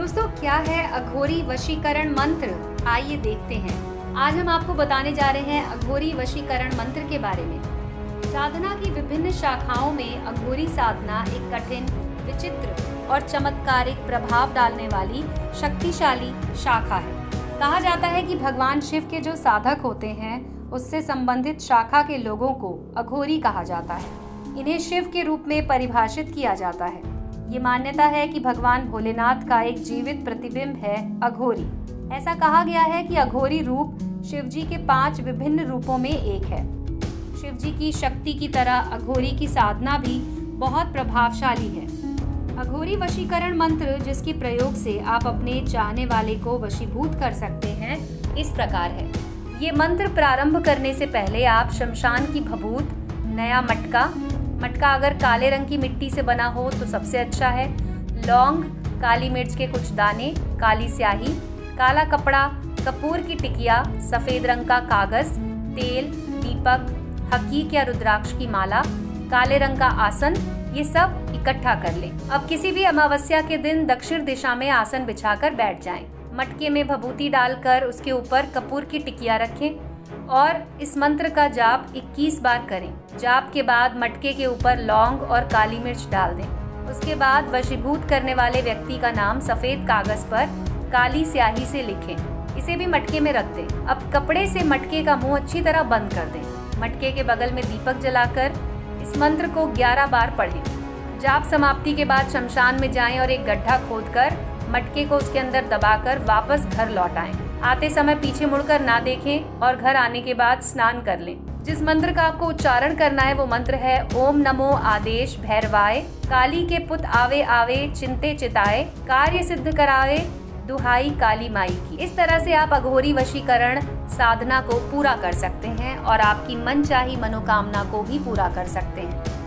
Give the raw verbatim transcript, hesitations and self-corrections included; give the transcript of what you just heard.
दोस्तों, क्या है अघोरी वशीकरण मंत्र? आइए देखते हैं। आज हम आपको बताने जा रहे हैं अघोरी वशीकरण मंत्र के बारे में। साधना की विभिन्न शाखाओं में अघोरी साधना एक कठिन, विचित्र और चमत्कारिक प्रभाव डालने वाली शक्तिशाली शाखा है। कहा जाता है कि भगवान शिव के जो साधक होते हैं उससे संबंधित शाखा के लोगों को अघोरी कहा जाता है। इन्हें शिव के रूप में परिभाषित किया जाता है। ये मान्यता है कि भगवान भोलेनाथ का एक जीवित प्रतिबिंब है अघोरी। ऐसा कहा गया है कि अघोरी रूप शिवजी के पांच विभिन्न रूपों में एक है। शिवजी की शक्ति की तरह अघोरी की साधना भी बहुत प्रभावशाली है। अघोरी वशीकरण मंत्र, जिसके प्रयोग से आप अपने चाहने वाले को वशीभूत कर सकते हैं, इस प्रकार है। ये मंत्र प्रारंभ करने से पहले आप शमशान की भभूत, नया मटका मटका अगर काले रंग की मिट्टी से बना हो तो सबसे अच्छा है, लौंग, काली मिर्च के कुछ दाने, काली स्याही, काला कपड़ा, कपूर की टिकिया, सफेद रंग का कागज, तेल, दीपक, हकीक या रुद्राक्ष की माला, काले रंग का आसन, ये सब इकट्ठा कर लें। अब किसी भी अमावस्या के दिन दक्षिण दिशा में आसन बिछाकर बैठ जाएं। मटके में भभूति डालकर उसके ऊपर कपूर की टिकिया रखें और इस मंत्र का जाप इक्कीस बार करें। जाप के बाद मटके के ऊपर लौंग और काली मिर्च डाल दें। उसके बाद वशीभूत करने वाले व्यक्ति का नाम सफेद कागज पर काली स्याही से लिखें। इसे भी मटके में रख दें। अब कपड़े से मटके का मुंह अच्छी तरह बंद कर दें। मटके के बगल में दीपक जलाकर इस मंत्र को ग्यारह बार पढ़ें। जाप समाप्ति के बाद शमशान में जाएं और एक गड्ढा खोदकर मटके को उसके अंदर दबाकर वापस घर लौट आएं। आते समय पीछे मुड़कर ना देखें और घर आने के बाद स्नान कर लें। जिस मंत्र का आपको उच्चारण करना है वो मंत्र है ओम नमो आदेश भैरवाय, काली के पुत आवे आवे चिंते चिताए, कार्य सिद्ध करावे दुहाई काली माई की। इस तरह से आप अघोरी वशीकरण साधना को पूरा कर सकते हैं और आपकी मनचाही मनोकामना को भी पूरा कर सकते हैं।